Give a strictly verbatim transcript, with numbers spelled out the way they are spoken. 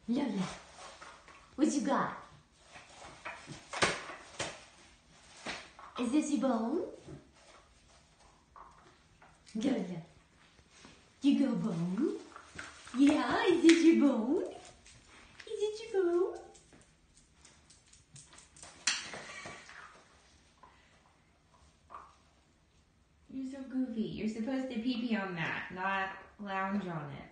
Lola, what you got? Is this your bone? Lola, you got a bone? Yeah, is this your bone? Is it your bone? You're so goofy. You're supposed to pee-pee on that, not lounge on it.